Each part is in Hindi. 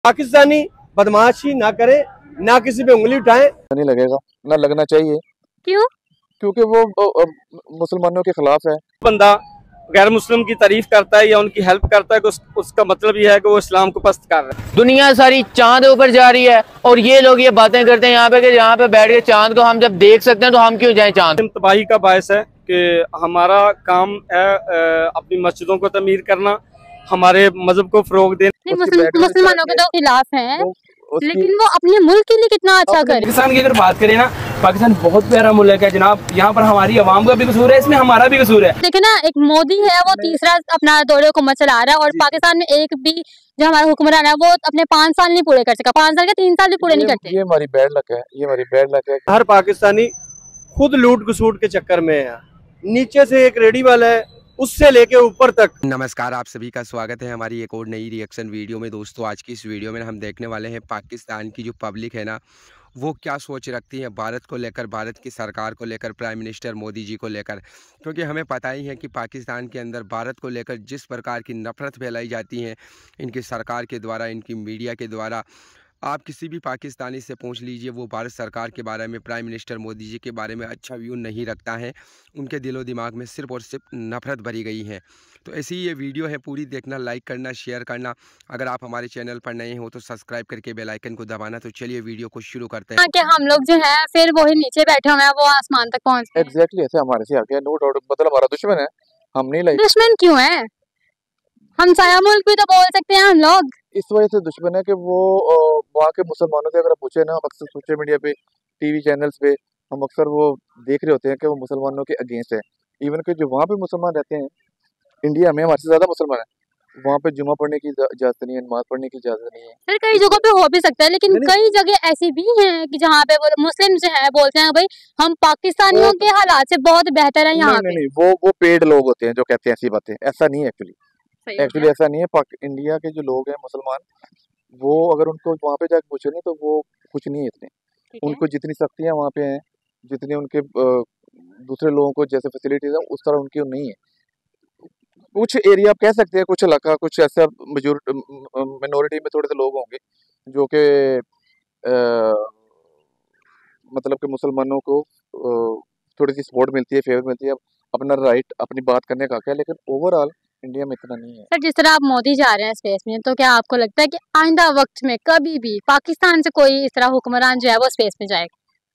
पाकिस्तानी बदमाशी ना करे, ना किसी पे उंगली उठाए। नहीं लगेगा, ना लगना चाहिए। क्यों? क्योंकि वो मुसलमानों के खिलाफ है। बंदा गैर मुस्लिम की तारीफ करता है या उनकी हेल्प करता है, उसका मतलब ये है कि वो इस्लाम को पस्त कर रहा है। दुनिया सारी चांद ऊपर जा रही है और ये लोग ये बातें करते हैं यहाँ पे कि यहाँ पे बैठ के चांद को हम जब देख सकते हैं तो हम क्यों जाएं चांद। तबाही का बायस है कि हमारा काम है अपनी मस्जिदों को तमीर करना, हमारे मजहब को फरोग देना। मुसलमानों के तो खिलाफ हैं, लेकिन वो अपने मुल्क के लिए कितना अच्छा करे। पाकिस्तान की अगर बात करें ना, पाकिस्तान बहुत प्यारा मुल्क है जनाब। यहाँ पर हमारी आवाम का भी कसूर है, इसमें हमारा भी कसूर है। देखिए ना, एक मोदी है वो तीसरा अपना दौरे हुकूमत चला रहा है और पाकिस्तान में एक भी जो हमारा हुक्मरान है वो अपने 5 साल नहीं पूरे कर सका। 5 साल के 3 साल भी पूरे नहीं करते। ये हमारी बैड लक है, ये हमारी बैड लक है। हर पाकिस्तानी खुद लूट घसूट के चक्कर में है। नीचे से एक रेडी वाला है, उससे लेके ऊपर तक। नमस्कार, आप सभी का स्वागत है हमारी एक और नई रिएक्शन वीडियो में। दोस्तों, आज की इस वीडियो में हम देखने वाले हैं पाकिस्तान की जो पब्लिक है ना, वो क्या सोच रखती है भारत को लेकर, भारत की सरकार को लेकर, प्राइम मिनिस्टर मोदी जी को लेकर। क्योंकि हमें पता ही है कि पाकिस्तान के अंदर भारत को लेकर जिस प्रकार की नफरत फैलाई जाती है इनकी सरकार के द्वारा, इनकी मीडिया के द्वारा। आप किसी भी पाकिस्तानी से पूछ लीजिए, वो भारत सरकार के बारे में, प्राइम मिनिस्टर मोदी जी के बारे में अच्छा व्यू नहीं रखता है। उनके दिलो दिमाग में सिर्फ और सिर्फ नफरत भरी गई है। तो ऐसी ही ये वीडियो है, पूरी देखना, लाइक करना, शेयर करना। अगर आप हमारे चैनल पर नए हो तो सब्सक्राइब करके बेल आइकन को दबाना। तो चलिए वीडियो को शुरू करते हैं। कि हम लोग जो है फिर वही नीचे बैठे हुए हैं, वो आसमान तक पहुँच गए। एग्जैक्टली ऐसे हमारे से आ गया, नो डाउट। मतलब हमारा दुश्मन है, हम नहीं लाइक। दुश्मन क्यों है? हम साया मुल्क भी तो बोल सकते हैं हम लोग। इस वजह से दुश्मन है कि वो वहाँ के मुसलमानों से अगर पूछे ना, हम अक्सर सोशल मीडिया पे, टीवी चैनल्स पे हम अक्सर वो देख रहे होते हैं कि वो मुसलमानों के अगेंस्ट है। इवन कि जो वहाँ पे मुसलमान रहते हैं, इंडिया में हमारे से ज्यादा मुसलमान है, वहाँ पे जुमा पढ़ने की इजाजत नहीं है, नमाज पढ़ने की इजाजत नहीं है। सर कई जगहों पे हो भी सकता है, लेकिन कई जगह ऐसी भी हैं कि जहाँ पे वो मुस्लिम जो है बोलते हैं भाई हम पाकिस्तानियों के हालात से बहुत बेहतर है यहाँ पे। नहीं, वो पेड लोग होते हैं जो कहते हैं ऐसी बातें। ऐसा नहीं है एक्चुअली ऐसा नहीं है। इंडिया के जो लोग हैं मुसलमान, वो अगर उनको वहाँ पे जाकर पूछे ना तो वो कुछ नहीं है इतने। उनको जितनी सख्तियाँ वहाँ पे हैं, जितने उनके दूसरे लोगों को जैसे फैसिलिटीज है, उस तरह उनकी नहीं है। कुछ एरिया आप कह सकते हैं, कुछ इलाका, कुछ ऐसा मिनोरिटी में थोड़े से लोग होंगे जो कि मतलब कि मुसलमानों को थोड़ी सी सपोर्ट मिलती है, फेवर मिलती है, अपना राइट, अपनी बात करने का क्या। लेकिन ओवरऑल इंडिया में इतना नहीं है। सर जिस तरह आप मोदी जा रहे हैं स्पेस में, तो क्या आपको लगता है कि आइंदा वक्त में कभी भी पाकिस्तान से कोई इस तरह हुक्मरान जो है वो स्पेस में जाएगा?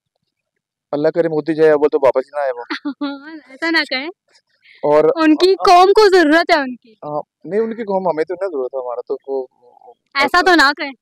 अल्लाह करे मोदी जाए, वो तो वापस ही ना आए वो। ऐसा ना कहें, और उनकी कौम को जरूरत है उनकी। नहीं, उनकी कौम, हमें तो ना जरूरत है, हमारा तो वो ऐसा तो ना कहें।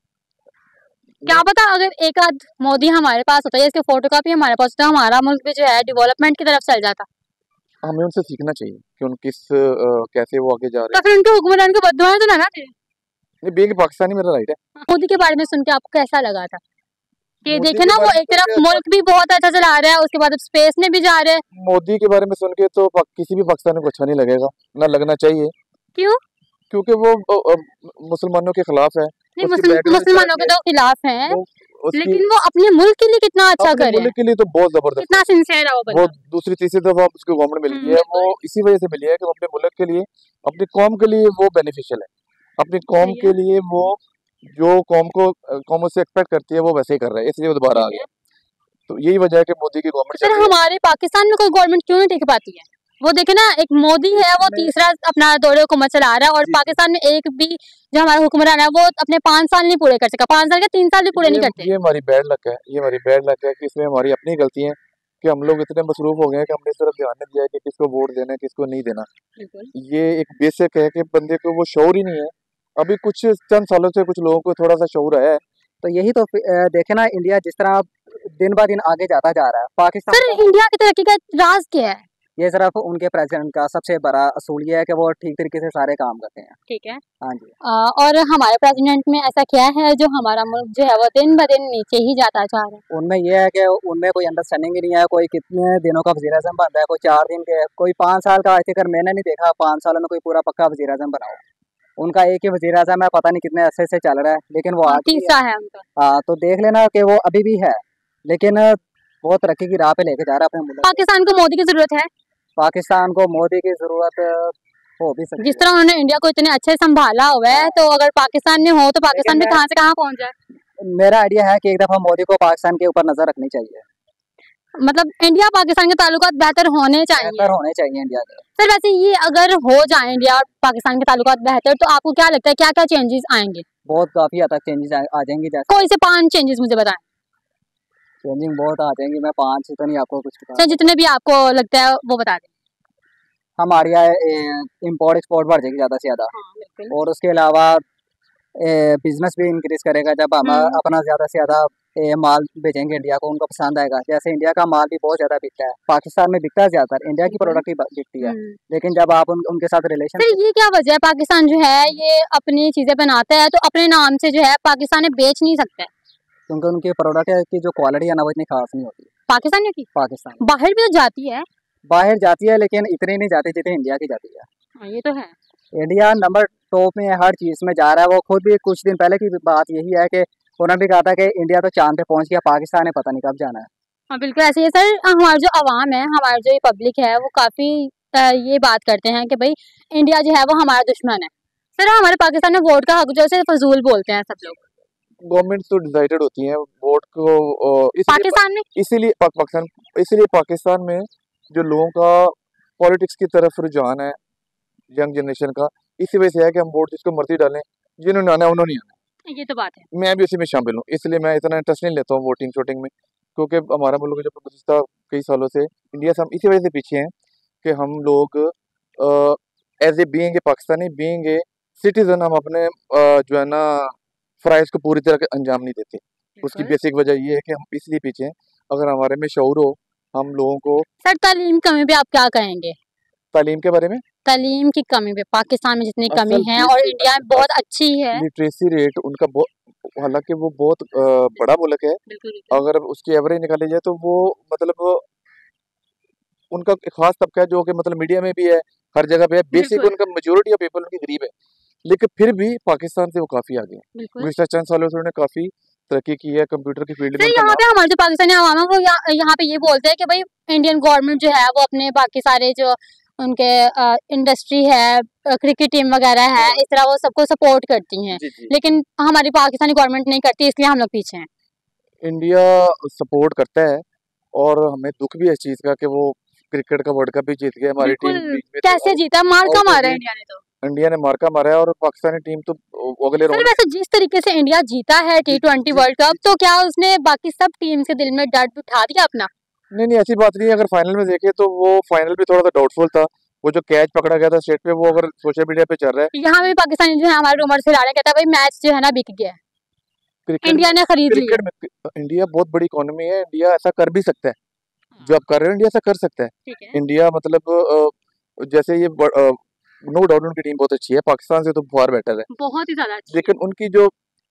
क्या पता अगर एक आध मोदी हमारे पास होता है, इसके फोटोकॉपी हमारे पास होता, हमारा मुल्क भी जो है डेवलपमेंट की तरफ चल जाता। हमें उनसे सीखना चाहिए कि उन किस कैसे वो आगे जा रहे हैं। तो फिर उनके हुक्मरान को बददुआएं तो ना दें। नहीं, बेंग पाकिस्तानी मेरा राइट है। मोदी के बारे में सुन के आपको कैसा लगा था? कि देखे ना, वो एक तरफ मुल्क भी बहुत अच्छा चला रहा है, उसके बाद स्पेस में भी जा रहे हैं। मोदी के बारे में सुन के तो किसी भी पाकिस्तानी को अच्छा नहीं लगेगा, ना लगना चाहिए। क्यों? क्योंकि वो मुसलमानों के खिलाफ है। नहीं, मुसलमानों के तो खिलाफ है, लेकिन वो अपने मुल्क के लिए कितना अच्छा करे। मुल्क के लिए तो बहुत जबरदस्त, कितना सिंसियर है वो बंदा। वो दूसरी तीसरी दफा उसको गवर्नमेंट मिली है, वो इसी वजह से मिली है कि अपने मुल्क के लिए, अपनी कौम के लिए वो बेनिफिशियल है। अपनी कौम के लिए वो जो कौम उससे एक्सपेक्ट करती है वो वैसे ही कर रहा है, इसलिए वो दोबारा आ गया। तो यही वजह है कि मोदी की गवर्नमेंट। सर हमारे पाकिस्तान में कोई गवर्नमेंट क्यों नहीं टिक पाती है? वो देखे ना, एक मोदी है वो तीसरा अपना दौरे हुकूमत चला रहा है और पाकिस्तान में एक भी जो हमारा हुक्मरान है वो अपने 5 साल नहीं पूरे कर सका। 5 साल के 3 साल भी पूरे नहीं करते। ये हमारी बैड लक है, ये हमारी बैड लक है कि इसमें हमारी अपनी गलती है कि हम लोग इतने मसरूफ हो गए हैं कि हमने इस तरफ ध्यान नहीं दिया है कि किसको वोट देना है, किसको नहीं देना। ये एक बेसिक है कि बंदे को वो शऊर ही नहीं है। अभी कुछ चंद सालों से कुछ लोगों को थोड़ा सा शऊर आया है। तो यही तो देखे ना, इंडिया जिस तरह दिन ब दिन आगे जाता जा रहा है। पाकिस्तान सर इंडिया की तरक्की का राज क्या है? ये सिर्फ उनके प्रेसिडेंट का सबसे बड़ा असूल ये है कि वो ठीक तरीके से सारे काम करते हैं। ठीक है। हाँ जी। और हमारे प्रेसिडेंट में ऐसा क्या है जो हमारा मुल्क जो है वो दिन ब दिन नीचे ही जाता जा रहा है? उनमें ये है कि उनमें कोई अंडरस्टैंडिंग ही नहीं है। कोई कितने दिनों का वज़ीर आज़म बनता है, कोई 4 दिन के, कोई 5 साल का। आज तक मैंने नहीं देखा 5 सालों में कोई पूरा पक्का वज़ीर आज़म बना हो। उनका एक ही वज़ीर आज़म है, पता नहीं कितने अरसे से चल रहा है, लेकिन वो तीसरा है उनका। हाँ, तो देख लेना कि वो अभी भी है, लेकिन बहुत तरक्की की राह पे लेके जा रहा है अपने मुल्क। पाकिस्तान को मोदी की जरूरत है? पाकिस्तान को मोदी की जरूरत हो भी सकती जिस तरह उन्होंने इंडिया को इतने अच्छे से संभाला हुआ है, तो अगर पाकिस्तान में हो तो पाकिस्तान भी कहाँ से कहाँ पहुंच जाए। है। मेरा आइडिया है कि एक दफा मोदी को पाकिस्तान के ऊपर नजर रखनी चाहिए, मतलब इंडिया पाकिस्तान के ताल्लुकात बेहतर होने चाहिए। बेहतर होने चाहिए इंडिया के। सर वैसे ये अगर हो जाए इंडिया और पाकिस्तान के ताल्लुकात बेहतर, तो आपको क्या लगता है क्या क्या चेंजेस आएंगे? बहुत काफी हद तक चेंजेस आ जाएंगी। जैसे कोई से 5 चेंजेस मुझे बताएं। चेंजिंग बहुत आ जाएंगी, मैं 5 तो नहीं आपको कुछ बता। सर जितने भी आपको लगता है वो बता दें। हमारे यहाँ इम्पोर्ट एक्सपोर्ट बढ़ जाएगी ज़्यादा से ज़्यादा, और उसके अलावा बिजनेस भी इंक्रीज करेगा। जब हम अपना ज़्यादा से ज़्यादा माल बेचेंगे इंडिया को, उनको पसंद आएगा। जैसे इंडिया का माल भी बहुत ज़्यादा बिकता है, पाकिस्तान में बिकता है ज़्यादातर, इंडिया की प्रोडक्ट ही बिकती है। लेकिन जब आप उनके साथ रिलेशन। सर ये क्या वजह है, पाकिस्तान जो है ये अपनी चीजें बनाता है तो अपने नाम से जो है पाकिस्तान में बेच नहीं सकता है? क्योंकि उनके प्रोडक्ट की जो क्वालिटी है ना वो इतनी खास नहीं होती। पाकिस्तान की पाकिस्तान बाहर भी तो जाती है। बाहर जाती है लेकिन इतनी नहीं जाती जितनी इंडिया की जाती है। ये तो है। इंडिया नंबर टॉप में हर चीज़ में जा रहा है। वो खुद भी कुछ दिन पहले की बात यही है कि उन्होंने भी कहा था कि इंडिया तो चांद पे पहुंच गया, पाकिस्तान ने पता नहीं कब जाना है। हाँ बिल्कुल ऐसे ही है सर। हमारा जो अवाम है, हमारा जो पब्लिक है, वो काफ़ी ये बात करते हैं कि भाई इंडिया जो है वो हमारा दुश्मन है। सर हमारे पाकिस्तान में वोट का हक जो है फजूल बोलते हैं सब लोग। गवर्नमेंट तो डिसाइडेड होती है वोट को पाकिस्तान में, इसीलिए पाकिस्तान में जो लोगों का पॉलिटिक्स की तरफ रुझान है यंग जनरेशन का, इसी वजह से है कि हम वोट जिसको मर्जी डालें, जिन्होंने आना है उन्होंने आना। ये तो बात है। मैं भी उसी में शामिल हूँ, इसलिए मैं इतना इंटरेस्ट नहीं लेता हूँ वोटिंग शोटिंग में, क्योंकि हमारा मुल्क जो गुज़श्ता कई सालों से इंडिया से हम इसी वजह से पीछे हैं कि हम लोग as a being a Pakistani, being a citizen, हम अपने जो है ना फ़राइज़ को पूरी तरह अंजाम नहीं देते। उसकी बेसिक वजह ये है कि हम इसलिए पीछे हैं। अगर हमारे में शऊर हो, हम लोगों को। सर तालीम कमी पे आप क्या कहेंगे? तालीम के बारे में, तालीम की कमी पे पाकिस्तान में जितनी कमी है और इंडिया में बहुत अच्छी है। लिटरेसी रेट उनका बहुत, हालांकि वो बहुत बड़ा मुल्क है, अगर उसकी एवरेज निकाली जाए तो वो मतलब उनका एक खास तबका है जो कि मतलब मीडिया में भी है, हर जगह पे है। बेसिक उनका मेजोरिटी ऑफ पीपल उनकी गरीब है, लेकिन फिर भी पाकिस्तान से वो काफी आगे हैं। गुज़श्ता चंद सालों से उन्होंने काफी तरक्की की है कंप्यूटर की फील्ड में। यहाँ पे हमारे जो पाकिस्तानी आवाम है वो यहाँ पे ये बोलते हैं कि भाई इंडियन गवर्नमेंट जो है वो अपने बाकी सारे जो उनके इंडस्ट्री है, क्रिकेट टीम वगैरह है, इस तरह वो सबको सपोर्ट करती हैं। लेकिन हमारी पाकिस्तानी गवर्नमेंट नहीं करती, इसलिए हम लोग पीछे हैं। इंडिया सपोर्ट करता है और हमें दुख भी है इस चीज का कि वो क्रिकेट का वर्ल्ड कप भी जीत गया हमारी टीम। कैसे जीता? मार्का मारा है इंडिया ने, तो इंडिया ने मार्का मारा है और पाकिस्तानी टीम तो अगले राउंड। वैसे जिस तरीके से इंडिया जीता है T20 वर्ल्ड कप, तो क्या उसने बाकी सब टीम के दिल में डर उठा दिया अपना? नहीं, ऐसी बात नहीं है। अगर फाइनल में देखे तो वो फाइनल भी थोड़ा सा डाउटफुल था। वो जो कैच पकड़ा गया था स्टेट पे, वो अगर सोशल मीडिया पे चल रहा है, यहाँ भी पाकिस्तानी जो है हमारे रूमर से लड़ा कहता है भाई मैच जो है ना बिक गया, इंडिया ने खरीद लिया। इंडिया बहुत बड़ी इकोनॉमी है, इंडिया ऐसा कर भी सकता है। जो आप कर रहे हो इंडिया ऐसा कर सकता है। इंडिया मतलब जैसे ये नो डाउट उनकी टीम बहुत अच्छी है, पाकिस्तान से तो बहुत बेटर है, बहुत ही ज्यादा अच्छी। लेकिन उनकी जो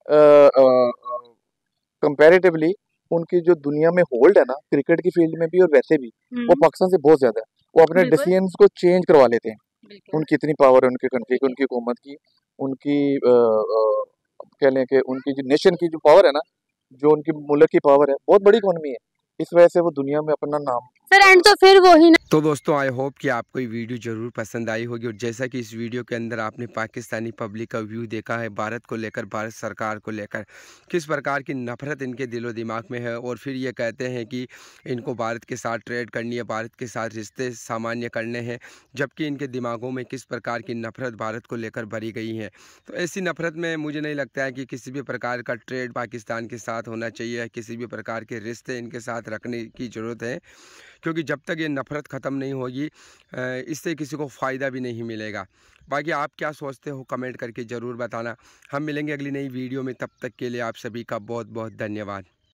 कंपैरेटिवली उनकी जो दुनिया में होल्ड है ना क्रिकेट की फील्ड में भी और वैसे भी, वो पाकिस्तान से बहुत ज्यादा है। वो अपने डिसीजंस को चेंज करवा लेते हैं। उनकी इतनी पावर है उनकी कंट्री की, उनकी हुकूमत की, उनकी कह लें कि उनकी जो नेशन की जो पावर है ना, जो उनकी मुल्क की पावर है, बहुत बड़ी इकोनॉमी है। इस वजह से वो दुनिया में अपना नाम। सर एंड तो फिर वो ही ना। तो दोस्तों आई होप कि आपको ये वीडियो ज़रूर पसंद आई होगी, और जैसा कि इस वीडियो के अंदर आपने पाकिस्तानी पब्लिक का व्यू देखा है भारत को लेकर, भारत सरकार को लेकर किस प्रकार की नफरत इनके दिलो दिमाग में है, और फिर ये कहते हैं कि इनको भारत के साथ ट्रेड करनी है, भारत के साथ रिश्ते सामान्य करने हैं, जबकि इनके दिमागों में किस प्रकार की नफरत भारत को लेकर भरी गई है। तो ऐसी नफरत में मुझे नहीं लगता है कि किसी भी प्रकार का ट्रेड पाकिस्तान के साथ होना चाहिए, किसी भी प्रकार के रिश्ते इनके साथ रखने की ज़रूरत है, क्योंकि जब तक ये नफ़रत ख़त्म नहीं होगी इससे किसी को फ़ायदा भी नहीं मिलेगा। बाकी आप क्या सोचते हो कमेंट करके ज़रूर बताना। हम मिलेंगे अगली नई वीडियो में, तब तक के लिए आप सभी का बहुत बहुत धन्यवाद।